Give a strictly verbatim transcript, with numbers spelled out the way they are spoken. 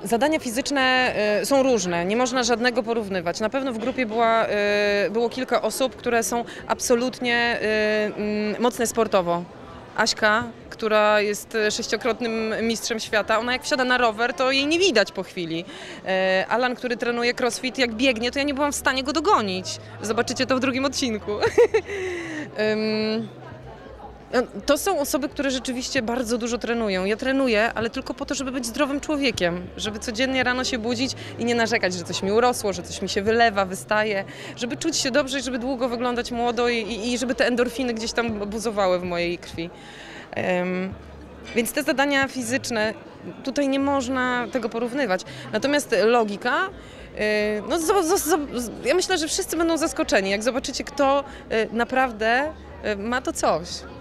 Zadania fizyczne y, są różne, nie można żadnego porównywać. Na pewno w grupie była, y, było kilka osób, które są absolutnie y, y, mocne sportowo. Aśka, która jest sześciokrotnym mistrzem świata, ona jak wsiada na rower, to jej nie widać po chwili. Y, Alan, który trenuje crossfit, jak biegnie, to ja nie byłam w stanie go dogonić. Zobaczycie to w drugim odcinku. y, To są osoby, które rzeczywiście bardzo dużo trenują. Ja trenuję, ale tylko po to, żeby być zdrowym człowiekiem, żeby codziennie rano się budzić i nie narzekać, że coś mi urosło, że coś mi się wylewa, wystaje, żeby czuć się dobrze i żeby długo wyglądać młodo i, i, i żeby te endorfiny gdzieś tam buzowały w mojej krwi. Um, więc te zadania fizyczne, tutaj nie można tego porównywać. Natomiast logika, no, z, z, z, ja myślę, że wszyscy będą zaskoczeni, jak zobaczycie, kto naprawdę ma to coś.